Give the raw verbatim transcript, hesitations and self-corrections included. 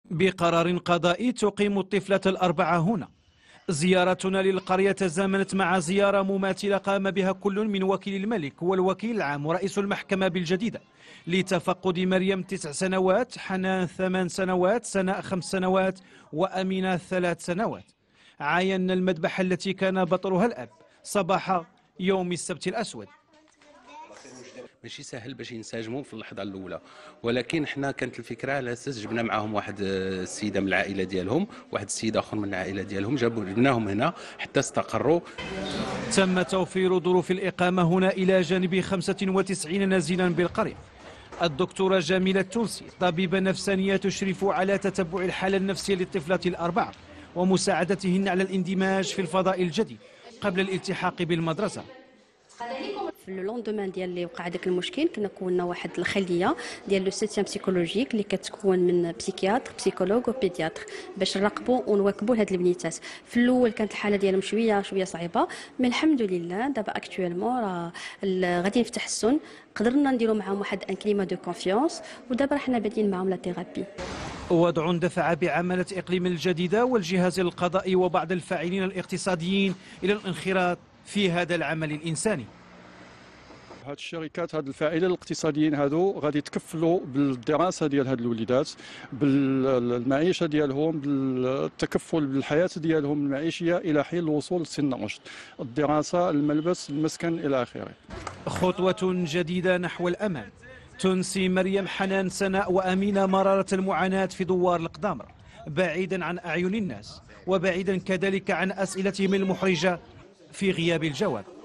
بقرار قضائي تقيم الطفلة الأربعة هنا. زيارتنا للقرية تزامنت مع زيارة مماثلة قام بها كل من وكيل الملك والوكيل العام ورئيس المحكمة بالجديدة لتفقد مريم تسع سنوات، حنان ثمان سنوات، سناء خمس سنوات، وأمينة ثلاث سنوات. عاينا المذبحة التي كان بطلها الأب صباح يوم السبت الأسود. ماشي سهل باش ينسجموا في اللحظه الاولى، ولكن حنا كانت الفكره على اساس جبنا معاهم واحد السيده من العائله ديالهم، واحد السيد اخر من العائله ديالهم، جابوا جبناهم هنا حتى استقروا. تم توفير ظروف الاقامه هنا الى جانب خمسة وتسعين نازلا بالقريه. الدكتوره جميله التونسي طبيبه نفسانيه تشرف على تتبع الحاله النفسيه للطفلة الاربعه ومساعدتهن على الاندماج في الفضاء الجديد قبل الالتحاق بالمدرسه. في اللوندومان ديال اللي وقع داك المشكل كنا كونا واحد الخليه ديال لو سيتيام بسيكولوجيك اللي كتكون من بسيكياتر بسيكولوج وبيدياتر باش نراقبوا ونواكبوا هاد البنيتات. في الاول كانت الحاله ديالهم شويه شويه صعيبه، مي الحمد لله دابا اكطويلمون راه غاديين في تحسن، قدرنا نديروا معاهم واحد ان كليما دو كونفيونس ودابا راه حنا بادين معاهم لا ثيرابي. وضع دفع بعملة إقليم الجديدة والجهاز القضائي وبعض الفاعلين الاقتصاديين إلى الانخراط في هذا العمل الإنساني. هاد الشركات هاد الفاعلين الاقتصاديين هادو غادي يتكفلوا بالدراسه ديال هاد الوليدات، بالمعيشه ديالهم، بالتكفل بالحياه ديالهم المعيشيه الى حين الوصول لسن الرشد، الدراسه، الملبس، المسكن الى اخره. خطوه جديده نحو الامام تنسي مريم، حنان، سناء وامينه مراره المعاناه في دوار القدامره، بعيدا عن اعين الناس وبعيدا كذلك عن اسئلتهم المحرجه في غياب الجواب.